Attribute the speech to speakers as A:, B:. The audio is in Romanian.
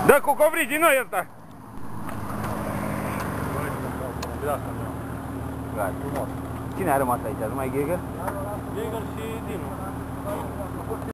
A: Dă cu covrigi noi ăsta!
B: Gata, frumos. Cine a rămas aici? Numai Gheger?
C: Gheger și Dinu.